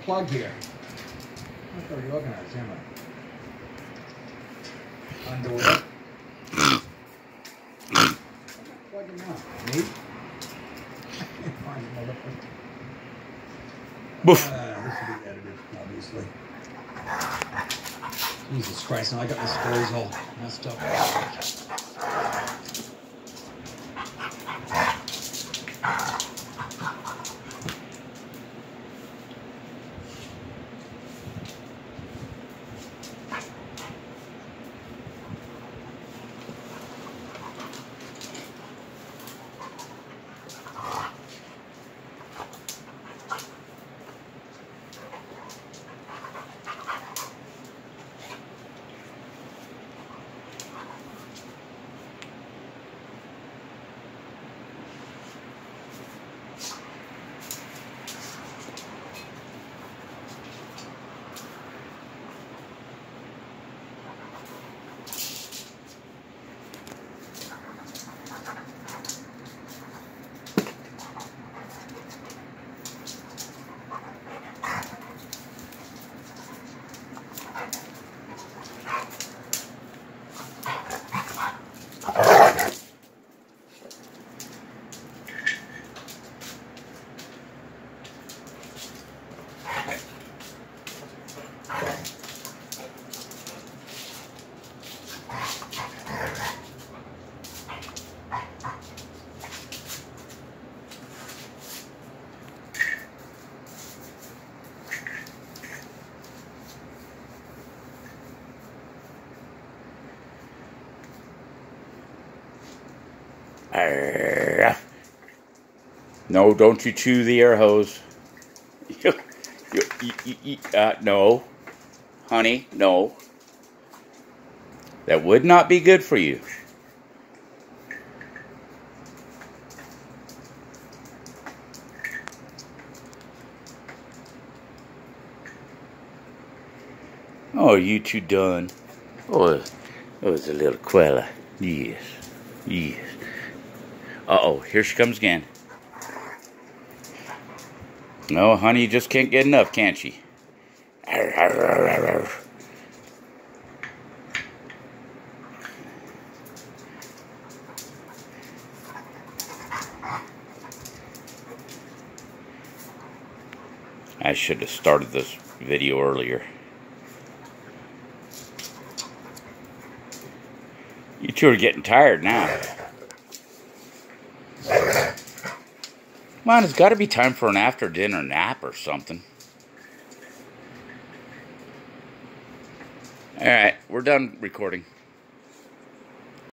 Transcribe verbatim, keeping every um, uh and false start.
plug here. What are you looking at, Zimmer? Underwear. Plug it now. Me? Boof. Uh, this will be edited, obviously. Jesus Christ, now I got my stories all messed up. No, don't you chew the air hose. you, you, you, you, uh, no. Honey, no. That would not be good for you. Oh, you two done. Oh, it was a little Kwela. Yes. Yes. Uh-oh, here she comes again. No, honey, you just can't get enough, can't she? Arr, arr, arr, arr, arr. I should have started this video earlier. You two are getting tired now. Come on, it's got to be time for an after dinner nap or something. Alright, we're done recording.